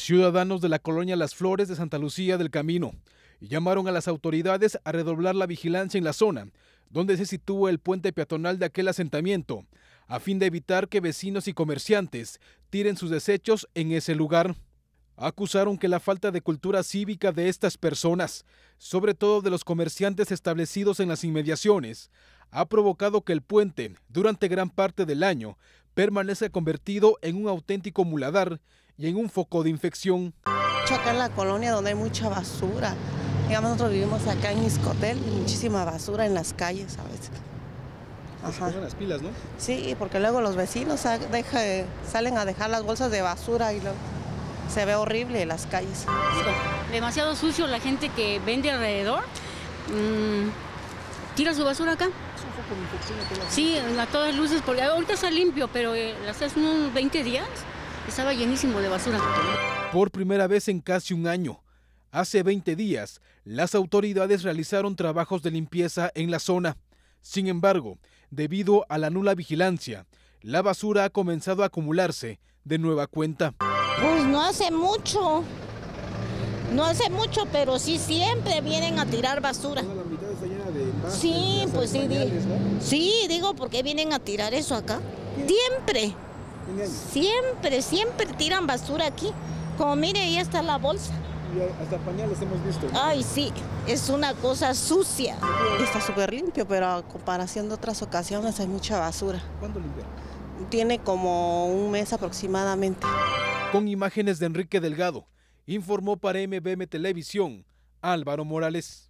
Ciudadanos de la colonia Las Flores de Santa Lucía del Camino llamaron a las autoridades a redoblar la vigilancia en la zona donde se sitúa el puente peatonal de aquel asentamiento, a fin de evitar que vecinos y comerciantes tiren sus desechos en ese lugar. Acusaron que la falta de cultura cívica de estas personas, sobre todo de los comerciantes establecidos en las inmediaciones, ha provocado que el puente, durante gran parte del año, permanezca convertido en un auténtico muladar y en un foco de infección. Acá en la colonia donde hay mucha basura. Digamos, nosotros vivimos acá en Iscotel y muchísima basura en las calles a veces. Ajá. Se ponen las pilas, ¿no? Sí, porque luego los vecinos salen a dejar las bolsas de basura y luego se ve horrible en las calles. Demasiado sucio, la gente que vende alrededor tira su basura acá. ¿Es un foco de infección a todas? Sí, a todas luces, porque ahorita está limpio, pero hace unos 20 días estaba llenísimo de basura. Por primera vez en casi un año, hace 20 días, las autoridades realizaron trabajos de limpieza en la zona. Sin embargo, debido a la nula vigilancia, la basura ha comenzado a acumularse de nueva cuenta. Pues no hace mucho, pero sí siempre vienen a tirar basura. La mitad está llena de envases, sí, pues sí, pañales, ¿no? Sí, digo, ¿por qué vienen a tirar eso acá? Siempre tiran basura aquí. Como mire, ahí está la bolsa. Y hasta pañales hemos visto, ¿no? Ay, sí, es una cosa sucia. Está súper limpio, pero a comparación de otras ocasiones hay mucha basura. ¿Cuándo limpiaron? Tiene como un mes aproximadamente. Con imágenes de Enrique Delgado, informó para MBM Televisión, Álvaro Morales.